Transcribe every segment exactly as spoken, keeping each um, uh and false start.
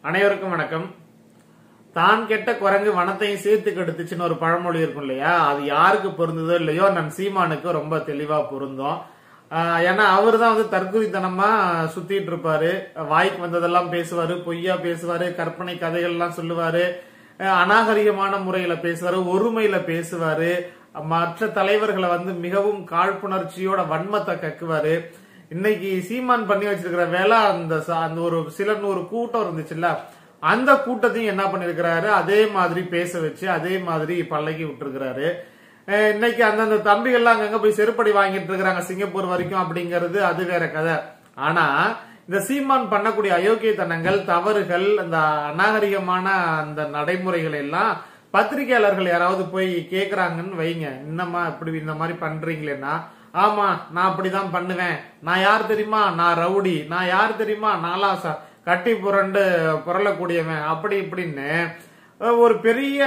அனைவருக்கும் வணக்கம். தான் கெட்ட குரங்கு வனத்தையும் சேர்த்து கெடுத்துச்சுன்னு ஒரு பழமொழி இருக்கும் இல்லையா? அது யாருக்கு பொருந்ததோ இல்லையோ நம் சீமானுக்கு ரொம்ப தெளிவா பொருந்தும். ஏன்னா அவரு தான் வந்து தற்குறித்தனமா சுத்திட்டு இருப்பாரு. வாய்க்கு வந்ததெல்லாம் பேசுவாரு, பொய்யா பேசுவாரு, கற்பனை கதைகள் எல்லாம் சொல்லுவாரு, அநாகரிகமான முறையில பேசுவாரு, ஒருமையில பேசுவாரு, மற்ற தலைவர்களை வந்து மிகவும் காழ்ப்புணர்ச்சியோட வன்மத்தை கக்குவாரு. இன்னைக்கு சீமான் பண்ணி வச்சிருக்கிற வேலை அந்த அந்த ஒரு சில நூறு கூட்டம் இருந்துச்சுல்ல, அந்த கூட்டத்தையும் என்ன பண்ணிருக்கிறாரு, அதே மாதிரி பேச வச்சு அதே மாதிரி பல்லக்கி விட்டுருக்கிறாரு. இன்னைக்கு அந்தந்த தம்பிகள்லாம் அங்கங்க போய் செருப்படி வாங்கிட்டு இருக்கிறாங்க சிங்கப்பூர் வரைக்கும் அப்படிங்கிறது அது வேற கதை. ஆனா இந்த சீமான் பண்ணக்கூடிய அயோக்கியத்தனங்கள், தவறுகள், அந்த அநாகரிகமான அந்த நடைமுறைகள் எல்லாம் பத்திரிகையாளர்கள் யாராவது போய் கேக்குறாங்கன்னு வைங்க, இன்னமா இப்படி இந்த மாதிரி பண்றீங்களேன்னா, ஆமா நான் அப்படிதான் பண்ணுவேன், நான் யார் தெரியுமா, நான் ரவுடி, நான் யார் தெரியுமா, நாலா கட்டி புரண்டு புரளக்கூடியவன், அப்படி இப்படின்னு ஒரு பெரிய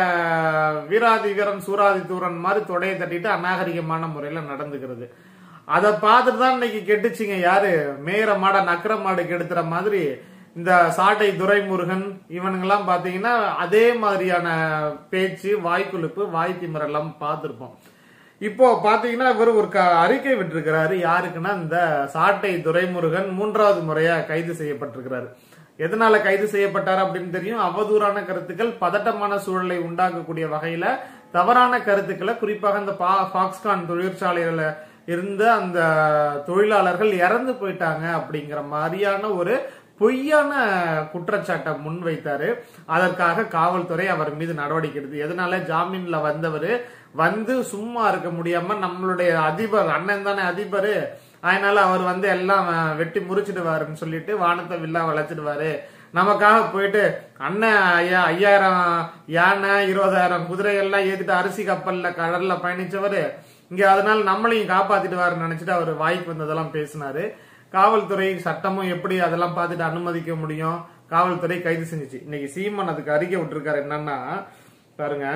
வீராதி வீரன் சூராதி தூரன் மாதிரி தொடையை தட்டிட்டு அநாகரிகமான முறையில நடந்துக்கிறது. அதை பார்த்துட்டு தான் இன்னைக்கு கெட்டுச்சிங்க. யாரு மேயற மாட நக்கர மாடு கெடுத்துற மாதிரி இந்த சாட்டை துரைமுருகன் இவனுங்கெல்லாம் பாத்தீங்கன்னா அதே மாதிரியான பேச்சு, வாய்க்குழுப்பு, வாய் திமிரெல்லாம் பார்த்திருப்போம். இப்போ பாத்தீங்கன்னா இவர் ஒரு அறிக்கை விட்டிருக்கிறாரு. யாருக்குன்னா இந்த சாட்டை துரைமுருகன் மூன்றாவது முறையா கைது செய்யப்பட்டிருக்கிறாரு. எதனால கைது செய்யப்பட்டார் அப்படின்னு தெரியும். அவதூறான கருத்துக்கள், பதட்டமான சூழலை உண்டாக்கக்கூடிய வகையில தவறான கருத்துக்களை, குறிப்பாக இந்த பாக்ஸ்கான் தொழிற்சாலையில இருந்த அந்த தொழிலாளர்கள் இறந்து போயிட்டாங்க அப்படிங்கிற மாதிரியான ஒரு பொய்யான குற்றச்சாட்டை முன்வைத்தாரு. அதற்காக காவல்துறை அவர் மீது நடவடிக்கை எடுத்து, எதனால ஜாமீன்ல வந்தவர் வந்து சும்மா இருக்க முடியாம நம்மளுடைய அதிபர் அண்ணன் தானே அதிபர், அதனால அவர் வந்து எல்லாம் வெட்டி முறிச்சிடுவாருன்னு சொல்லிட்டு வானத்தை வில்லா வளைச்சிடுவாரு. நமக்காக போயிட்டு அண்ணன் ஐயா ஐயாயிரம் யானை இருபதாயிரம் குதிரைகள்லாம் ஏத்திட்டு அரிசி கப்பல்ல கடல்ல பயணிச்சவரு இங்க, அதனால நம்மளையும் காப்பாத்திடுவாருன்னு நினைச்சிட்டு அவர் வாய்க்கு வந்ததெல்லாம் பேசினாரு. காவல்துறை சட்டமும் எப்படி அதெல்லாம் பார்த்துட்டு அனுமதிக்க முடியும்? காவல்துறை கைது செஞ்சுச்சு. இன்னைக்கு சீமான் அதுக்கு அறிக்கை விட்டுருக்காரு. என்னன்னா பாருங்க,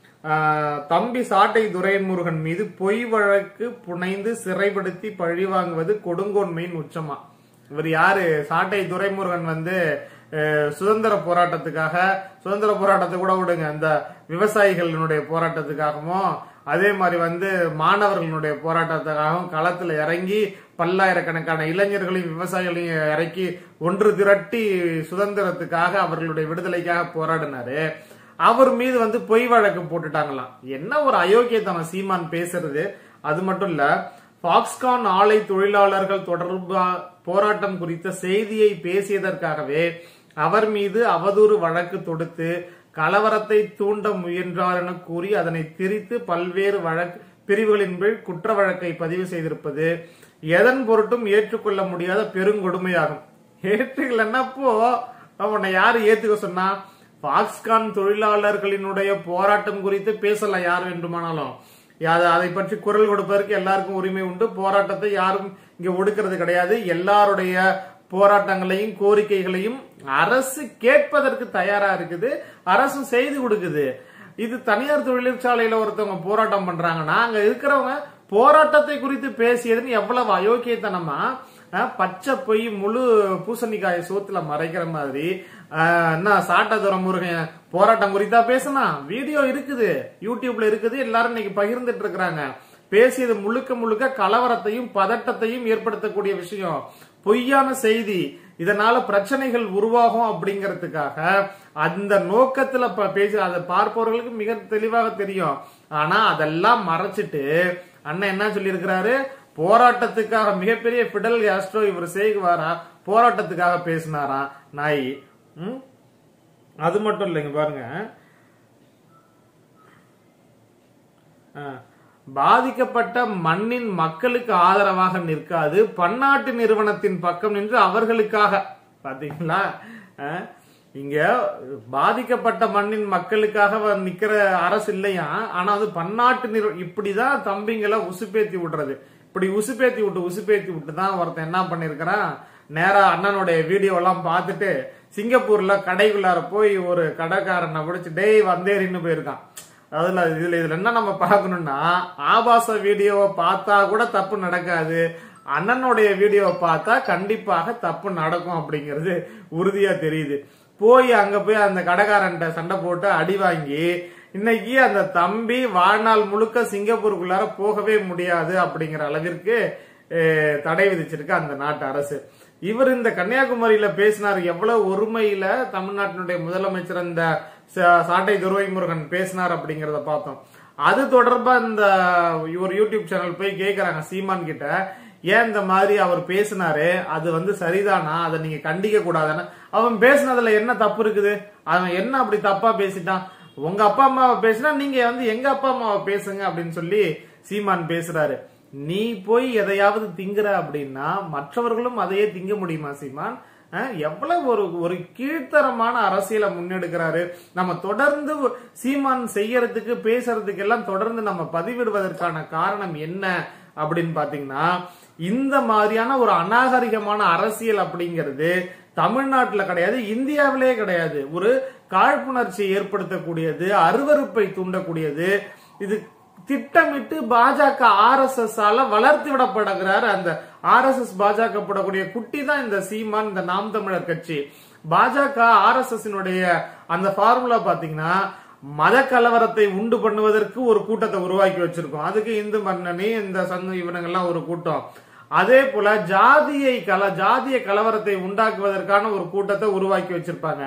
தம்பி சாட்டை துரைமுருகன் மீது பொய் வழக்கு புனைந்து சிறைப்படுத்தி பழி வாங்குவது கொடுங்கோன்மையின் உச்சமா. இவர் யாரு? சாட்டை துரைமுருகன் வந்து சுதந்திர போராட்டத்துக்காக, சுதந்திர போராட்டத்தை கூட விடுங்க, இந்த விவசாயிகளினுடைய போராட்டத்துக்காகவும் அதே மாதிரி வந்து மாணவர்களுடைய போராட்டத்துக்காகவும் களத்துல இறங்கி பல்லாயிரக்கணக்கான இளைஞர்களையும் விவசாயிகளையும் இறக்கி ஒன்று திரட்டி சுதந்திரத்துக்காக, அவர்களுடைய விடுதலைக்காக போராடினாரு. அவர் மீது வந்து பொய் வழக்கு போட்டுட்டாங்களாம். என்ன ஒரு அயோக்கியத்தனம் சீமான் பேசுறது. அது மட்டும் இல்ல, பாக்ஸ்கான் ஆலை தொழிலாளர்கள் தொடர்பா போராட்டம் குறித்த செய்தியை பேசியதற்காகவே அவர் மீது அவதூறு வழக்கு தொடுத்து கலவரத்தை தூண்ட முயன்றார் என கூறி அதனை திரித்து பல்வேறு வழக்கு பிரிவுகளின் கீழ் குற்ற வழக்கை பதிவு செய்திருப்பது எதன் பொருட்டும் ஏற்றுக்கொள்ள முடியாத பெருங்கொடுமையாகும். ஏற்றுக்கலன்னப்போ உன்னை யாரு ஏத்துக்க சொன்னா? பாக்ஸ்கான் தொழிலாளர்களினுடைய போராட்டம் குறித்து பேசலாம் யார் வேண்டுமானாலும், அதை பற்றி குரல் கொடுப்பதற்கு எல்லாருக்கும் உரிமை உண்டு. போராட்டத்தை யாரும் இங்க ஒடுக்கிறது கிடையாது. எல்லாருடைய போராட்டங்களையும் கோரிக்கைகளையும் அரசு கேட்பதற்கு தயாரா இருக்குது, அரசும் செய்து கொடுக்குது. இது தனியார் தொழிற்சாலையில ஒருத்தவங்க போராட்டம் பண்றாங்கன்னா அங்க இருக்கிறவங்க போராட்டத்தை குறித்து பேசியதுன்னு எவ்வளவு அயோக்கியத்தனமா, பச்சை பொய் முழு பூசணிக்காய சோத்துல மறைக்கிற மாதிரி. என்ன சாட்டை துரைமுருகன் போராட்டம் குறித்தா பேசினா வீடியோ இருக்குது, யூடியூப்ல இருக்குது, எல்லாரும் இன்னைக்கு பகிர்ந்துட்டு இருக்கிறாங்க. பேசியது முழுக்க முழுக்க கலவரத்தையும் பதட்டத்தையும் ஏற்படுத்தக்கூடிய விஷயம், பொய்யான செய்தி. இதனால பிரச்சனைகள் உருவாகும் அப்படிங்கறதுக்காக அந்த நோக்கத்துல பேசி அதை பார்ப்பவர்களுக்கு மிக தெளிவாக தெரியும். ஆனா அதெல்லாம் மறைச்சிட்டு அண்ணன் என்ன சொல்லி இருக்கிறாரு? போராட்டத்துக்காக, மிகப்பெரிய பிடல் காஸ்ட்ரோ இவர் செய்வாரா, போராட்டத்துக்காக பேசினாரா நாய். அது மட்டும் இல்லைங்க பாருங்க, பாதிக்கப்பட்ட மண்ணின் மக்களுக்கு ஆதரவாக நிற்காது, பன்னாட்டு நிறுவனத்தின் பக்கம் நின்று அவர்களுக்காக. பாத்தீங்களா, இங்க பாதிக்கப்பட்ட மண்ணின் மக்களுக்காக நிக்கிற அரசு இல்லையா, ஆனா அது பன்னாட்டு நிறுவனம். இப்படிதான் தம்பிங்களை உசுப்பேத்தி விடுறது. இப்படி உசுப்பேத்தி விட்டு உசுப்பேத்தி விட்டு தான் ஒருத்தன் என்ன பண்ணிருக்கிறான், நேரா அண்ணனுடைய வீடியோ எல்லாம் பார்த்துட்டு சிங்கப்பூர்ல கடைக்குள்ளார போய் ஒரு கடைக்காரனை பிடிச்சு டேய் வந்தேறின்னு போயிருக்கான். அதுல இதுல இதுல என்ன நம்ம பார்க்கணும்னா, ஆபாச வீடியோவை பார்த்தா கூட தப்பு நடக்காது, அண்ணனுடைய வீடியோவை பார்த்தா கண்டிப்பாக தப்பு நடக்கும் அப்படிங்கிறது உறுதியா தெரியுது. போய் அங்க போய் அந்த கடைக்காரன்ட்ட சண்டை போட்டு அடி வாங்கி இன்னைக்கு அந்த தம்பி வாழ்நாள் முழுக்க சிங்கப்பூருக்குள்ளார போகவே முடியாது அப்படிங்கிற அளவிற்கு தடை விதிச்சிருக்கு அந்த நாட்டு அரசு. இவர் இந்த கன்னியாகுமரியில பேசினார், எவ்வளவு ஒருமையில தமிழ்நாட்டினுடைய முதலமைச்சர் இந்த சாட்டை துரைமுருகன் பேசினார் அப்படிங்கறத பார்த்தோம். அது தொடர்பா இந்த ஒரு யூடியூப் சேனல் போய் கேக்குறாங்க சீமான் கிட்ட, ஏன் இந்த மாதிரி அவர் பேசினாரு, அது வந்து சரிதானா, அதை நீங்க கண்டிக்க கூடாதானே. அவன் பேசினதுல என்ன தப்பு இருக்குது, அவன் என்ன அப்படி தப்பா பேசிட்டான், உங்க அப்பா அம்மாவை பேசினா நீங்க வந்து எங்க அப்பா அம்மாவை பேசுங்க அப்படின்னு சொல்லி சீமான் பேசுறாரு. நீ போய் எதையாவது திங்குற அப்படின்னா மற்றவர்களும் அதையே திங்க முடியுமா சீமான்? எவ்வளவு ஒரு ஒரு கீழ்த்தரமான அரசியலை முன்னெடுக்கிறாரு. நம்ம தொடர்ந்து சீமான் செய்யறதுக்கு பேசுறதுக்கு எல்லாம் தொடர்ந்து நம்ம பதிவிடுவதற்கான காரணம் என்ன அப்படின்னு பாத்தீங்கன்னா, இந்த மாதிரியான ஒரு அநாகரிகமான அரசியல் அப்படிங்கிறது தமிழ்நாட்டுல கிடையாது, இந்தியாவிலே கிடையாது. ஒரு காழ்ப்புணர்ச்சியை ஏற்படுத்தக்கூடியது, அருவருப்பை தூண்டக்கூடியது. இது திட்டமிட்டு பாஜக ஆர் எஸ் எஸ் ஆல வளர்த்து விடப்படுகிறார். அந்த ஆர் எஸ் எஸ் பாஜக போடக்கூடிய குட்டி தான் இந்த சீமான், இந்த நாம் தமிழர் கட்சி. பாஜக ஆர் எஸ் எஸ் அந்த ஃபார்முலா பாத்தீங்கன்னா, மத கலவரத்தை உண்டு பண்ணுவதற்கு ஒரு கூட்டத்தை உருவாக்கி வச்சிருக்கோம். அதுக்கு இந்து மன்னனி, இந்த சங்க இவனுங்கெல்லாம் ஒரு கூட்டம். அதே போல ஜாதியை கல ஜாதிய கலவரத்தை உண்டாக்குவதற்கான ஒரு கூட்டத்தை உருவாக்கி வச்சிருப்பாங்க.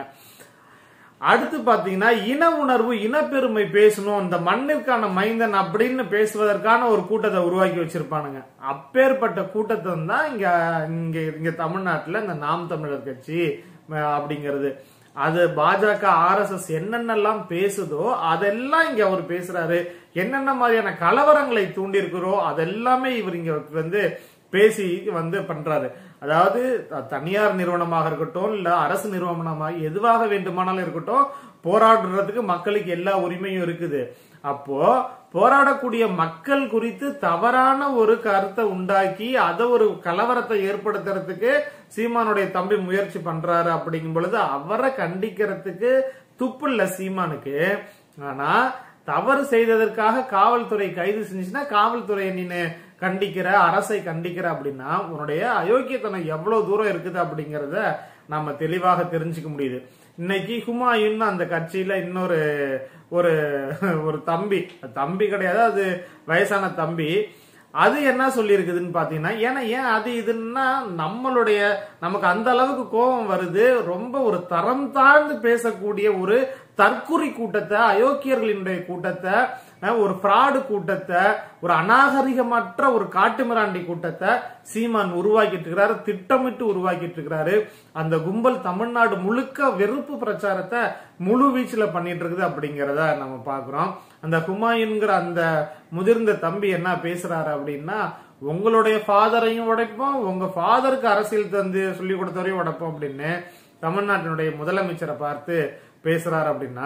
அடுத்து பாத்தீங்கன்னா, இன உணர்வு, இனப்பெருமை பேசணும், இந்த மண்ணிற்கான மைந்தன் அப்படின்னு பேசுவதற்கான ஒரு கூட்டத்தை உருவாக்கி வச்சிருப்பானுங்க. அப்பேற்பட்ட கூட்டத்தை தான் இங்க இங்க இங்க தமிழ்நாட்டுல இந்த நாம் தமிழர் கட்சி அப்படிங்கிறது. அது பாஜக ஆர் எஸ் எஸ் என்னென்னலாம் பேசுதோ அதெல்லாம் இங்க அவர் பேசுறாரு. என்னென்ன மாதிரியான கலவரங்களை தூண்டி இருக்கிறோ அதெல்லாமே இவர் இங்க வந்து பேசி வந்து பண்றாரு. அதாவது தனியார் நிறுவனமாக இருக்கட்டும், இல்ல அரசு நிறுவனமாக எதுவாக வேண்டுமானாலும் இருக்கட்டும், போராடுறதுக்கு மக்களுக்கு எல்லா உரிமையும் இருக்குது. அப்போ போராடக்கூடிய மக்கள் குறித்து தவறான ஒரு கருத்தை உண்டாக்கி அதை ஒரு கலவரத்தை ஏற்படுத்துறதுக்கு சீமானுடைய தம்பி முயற்சி பண்றாரு. அப்படிங்கும் பொழுது அவரை கண்டிக்கிறதுக்கு துப்பு இல்ல சீமானுக்கு. ஆனா தவறு செய்ததற்காக காவல்துறை கைது செஞ்சுச்சுன்னா காவல்துறையை நீனு கண்டிக்கிற, அரசை கண்டிக்கிற அப்படின்னா உன்னுடைய அயோக்கியத்தனம் எவ்வளவு தூரம் இருக்குது அப்படிங்கறத நாம தெளிவாக தெரிஞ்சுக்க முடியுது. இன்னைக்கு ஹுமாயூன் அந்த கட்சியில இன்னொரு ஒரு ஒரு தம்பி தம்பி கிடையாது, அது வயசான தம்பி. அது என்ன சொல்லி இருக்குதுன்னு பாத்தீங்கன்னா, ஏன்னா ஏன் அது இதுன்னா நம்மளுடைய நமக்கு அந்த அளவுக்கு கோபம் வருது. ரொம்ப ஒரு தரம் தாழ்ந்து பேசக்கூடிய ஒரு தற்குறி கூட்டத்தை, அயோக்கியர்களினுடைய கூட்டத்தை, ஒரு பிராடு கூட்டத்தை, ஒரு அநாகரிகமற்ற ஒரு காட்டுமிராண்டி கூட்டத்தை சீமான் உருவாக்கிட்டு இருக்கிறாரு, திட்டமிட்டு உருவாக்கிட்டு இருக்கிறாரு. அந்த கும்பல் தமிழ்நாடு முழுக்க வெறுப்பு பிரச்சாரத்தை முழு வீச்சுல பண்ணிட்டு இருக்குது அப்படிங்கிறத நம்ம பாக்குறோம். அந்த ஹுமாயூன்கிற அந்த முதிர்ந்த தம்பி என்ன பேசுறாரு அப்படின்னா, உங்களுடைய ஃபாதரையும் உடைப்போம், உங்க ஃபாதருக்கு அரசியல் தந்து சொல்லி கொடுத்தவரையும் உடைப்போம் அப்படின்னு தமிழ்நாட்டினுடைய முதலமைச்சரை பார்த்து பேசுறாரு. அப்படின்னா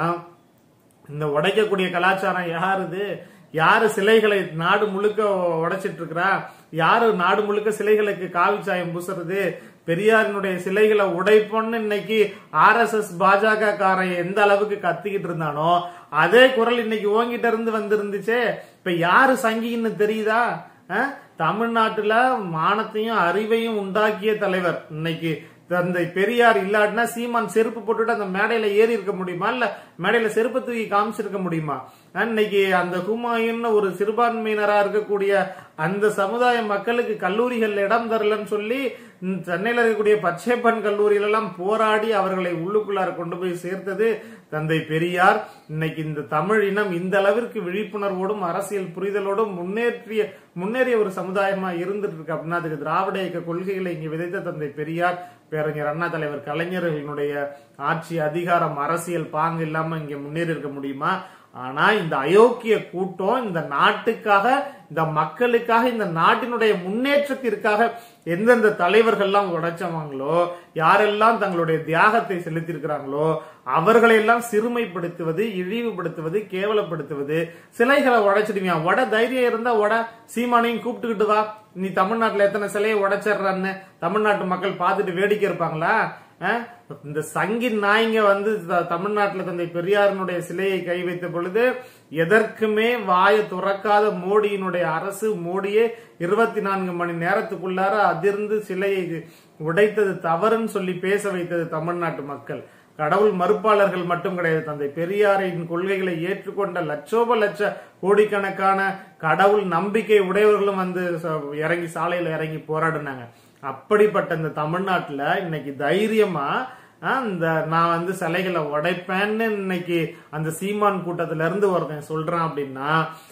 இந்த உடைக்கக்கூடிய கலாச்சாரம் யாருது? யாரு சிலைகளை நாடு முழுக்க உடைச்சிட்டு இருக்கிறா? யாரு நாடு முழுக்க சிலைகளுக்கு காவி சாயம் பூசுறது? பெரியாரினுடைய சிலைகளை உடைப்போன்னு இன்னைக்கு ஆர் எஸ் எஸ் பாஜக காரன் எந்த அளவுக்கு கத்திக்கிட்டு இருந்தானோ அதே குரல் இன்னைக்கு ஓங்கிட்ட இருந்து வந்திருந்துச்சே. இப்ப யாரு சங்கின்னு தெரியுதா? தமிழ்நாட்டுல மானத்தையும் அறிவையும் உண்டாக்கிய தலைவர் இன்னைக்கு தந்தை பெரியார் இல்லாட்டினா சீமான் செருப்பு போட்டுட்டு அந்த மேடையில ஏறி இருக்க முடியுமா? இல்ல மேடையில செருப்பு தூக்கி காமிச்சிருக்க முடியுமா? இன்னைக்கு அந்த ஹுமாயூன் ஒரு சிறுபான்மையினரா இருக்கக்கூடிய அந்த சமுதாய மக்களுக்கு கல்லூரிகள் இடம் தரலன்னு சொல்லி சென்னையில இருக்கக்கூடிய பச்சைப்பன் கல்லூரியில எல்லாம் போராடி அவர்களை உள்ளுக்குள்ளார கொண்டு போய் சேர்த்தது தந்தை பெரியார். இன்னைக்கு இந்த தமிழ் இனம் இந்த அளவிற்கு விழிப்புணர்வோடும் அரசியல் புரிதலோடும் முன்னேற்றிய முன்னேறிய ஒரு சமுதாயமா இருந்துட்டு இருக்கு அப்படின்னா அதுக்கு திராவிட இயக்க கொள்கைகளை இங்க விதைத்த தந்தை பெரியார், பேரறிஞர் அண்ணா, தலைவர் கலைஞர்களுடைய ஆட்சி, அதிகாரம், அரசியல் பாங்கு இல்லாம இங்க முன்னேறி இருக்க முடியுமா? ஆனா இந்த அயோக்கிய கூட்டம் இந்த நாட்டுக்காக, இந்த மக்களுக்காக, இந்த நாட்டினுடைய முன்னேற்றத்திற்காக எந்தெந்த தலைவர்கள்லாம் உடைச்சவாங்களோ, யாரெல்லாம் தங்களுடைய தியாகத்தை செலுத்தியிருக்கிறாங்களோ அவர்களை எல்லாம் சிறுமைப்படுத்துவது, இழிவுபடுத்துவது, கேவலப்படுத்துவது. சிலைகளை உடைச்சிடுவியா? உட தைரியம் இருந்தா உட, சீமானையும் கூப்பிட்டுக்கிட்டு வா, நீ தமிழ்நாட்டுல எத்தனை சிலையை உடைச்சிடுறான்னு தமிழ்நாட்டு மக்கள் பார்த்துட்டு வேடிக்கை இருப்பாங்களா? இந்த சங்கின் நாய்ங்க வந்து தமிழ்நாட்டுல தந்தை பெரியாரினுடைய சிலையை கை வைத்த பொழுது எதற்குமே வாயை துறக்காத மோடியினுடைய அரசு, மோடியே இருபத்தி நான்கு மணி நேரத்துக்குள்ளார அதிர்ந்து சிலையை உடைத்தது தவறுன்னு சொல்லி பேச வைத்தது தமிழ்நாட்டு மக்கள். கடவுள் மறுப்பாளர்கள் மட்டும் கிடையாது, தந்தை பெரியாரின் கொள்கைகளை ஏற்றுக்கொண்ட லட்சோப லட்ச கோடிக்கணக்கான கடவுள் நம்பிக்கை உடையவர்களும் வந்து இறங்கி சாலையில இறங்கி போராடினாங்க. அப்படிப்பட்ட இந்த தமிழ்நாட்டுல இன்னைக்கு தைரியமா இந்த நான் வந்து சிலைகளை உடைப்பேன்னு இன்னைக்கு அந்த சீமான் கூட்டத்துல இருந்து ஒருத்தன் சொல்றான் அப்படின்னா,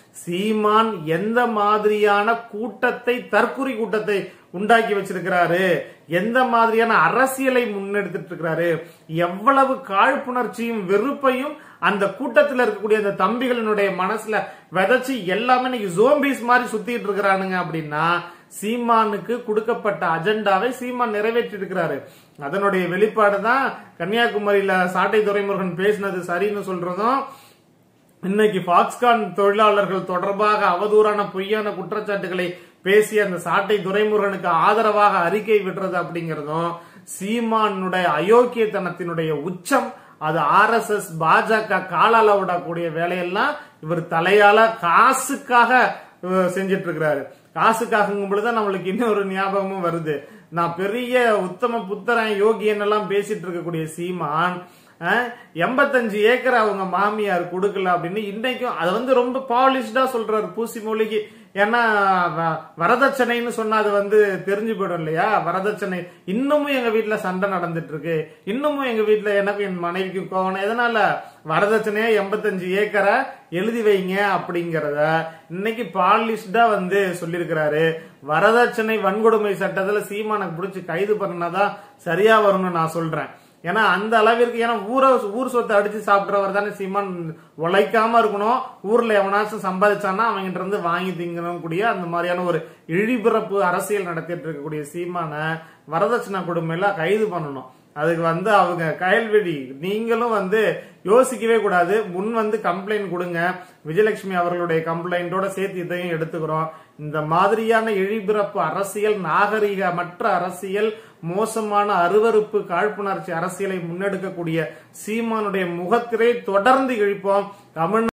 சீமான் எந்த மாதிரியான கூட்டத்தை, தற்குறி கூட்டத்தை உண்டாக்கி வச்சிருக்கிறாரு, எந்த மாதிரியான அரசியலை முன்னெடுத்துட்டு இருக்கிறாரு, எவ்வளவு காழ்ப்புணர்ச்சியும் வெறுப்பையும் அந்த கூட்டத்தில் இருக்கக்கூடிய அந்த தம்பிகளினுடைய மனசுல விதைச்சு எல்லாமே இன்னைக்கு ஜோம்பிஸ் மாதிரி சுத்திட்டு இருக்கிறானுங்க அப்படின்னா, சீமானுக்கு கொடுக்கப்பட்ட அஜெண்டாவை சீமான் நிறைவேற்றி இருக்கிறாரு. அதனுடைய வெளிப்பாடு தான் கன்னியாகுமரியில சாட்டை துரைமுருகன் பேசினது சரின்னு சொல்றதும், இன்னைக்கு பாக்ஸ்கான் தொழிலாளர்கள் தொடர்பாக அவதூறான பொய்யான குற்றச்சாட்டுகளை பேசி அந்த சாட்டை துரைமுருகனுக்கு ஆதரவாக அறிக்கை விடுறது அப்படிங்கறதும் சீமானுடைய அயோக்கியத்தனத்தினுடைய உச்சம். அது ஆர் எஸ் எஸ் பாஜக காலால விடக்கூடிய வேலையெல்லாம் இவர் தலையால காசுக்காக செஞ்சிட்டு இருக்கிறாரு. காசுக்காகும் பொழுதுதான் நம்மளுக்கு இன்னொரு ஞாபகமும் வருது. நான் பெரிய உத்தம புத்தரன் யோகியன் எல்லாம் பேசிட்டு இருக்கக்கூடிய சீமான் எண்பத்தஞ்சு ஏக்கர் அவங்க மாமியார் கொடுக்கல அப்படின்னு இன்னைக்கும் அதை வந்து ரொம்ப பாலிஷ்டா சொல்றாரு பூசி மொழிக்கு. ஏன்னா வரதட்சணைன்னு சொன்னா அது வந்து தெரிஞ்சு போயிடும் இல்லையா. வரதட்சணை இன்னமும் எங்க வீட்டுல சண்டை நடந்துட்டு இருக்கு, இன்னமும் எங்க வீட்டுல எனக்கும் என் மனைவிக்கும் கோவம், எதனால வரதட்சணையா எண்பத்தஞ்சு ஏக்கரை எழுதி வைங்க அப்படிங்கறத இன்னைக்கு பாலிஷ்டா வந்து சொல்லிருக்கிறாரு. வரதட்சணை வன்கொடுமை சட்டத்துல சீமானுக்கு பிடிச்சி கைது பண்ணாதான் சரியா வரும்னு நான் சொல்றேன். ஏன்னா அந்த அளவிற்கு, ஏன்னா ஊரை ஊர் சொத்தை அடிச்சு சாப்பிட்றவர் தானே சீமான். உழைக்காம இருக்கணும், ஊர்ல எவனாச்சும் சம்பாதிச்சானா அவங்கிட்ட இருந்து வாங்கி திங்கணும் கூடிய அந்த மாதிரியான ஒரு இழிபிறப்பு அரசியல் நடத்திட்டு இருக்கக்கூடிய சீமான வரதட்சணை கொடுமையில கைது பண்ணணும். அதுக்கு வந்து அவங்க கயல்வெளி நீங்களும் வந்து யோசிக்கவே கூடாது, முன் வந்து கம்ப்ளைண்ட் கொடுங்க. விஜயலட்சுமி அவர்களுடைய கம்ப்ளைண்டோட சேர்த்து இதையும் எடுத்துக்கிறோம். இந்த மாதிரியான இழிபிறப்பு அரசியல், நாகரிகமற்ற அரசியல், மோசமான அருவருப்பு காழ்ப்புணர்ச்சி அரசியலை முன்னெடுக்கக்கூடிய சீமானுடைய முகத்திரை தொடர்ந்து இழிப்போம். தமிழ்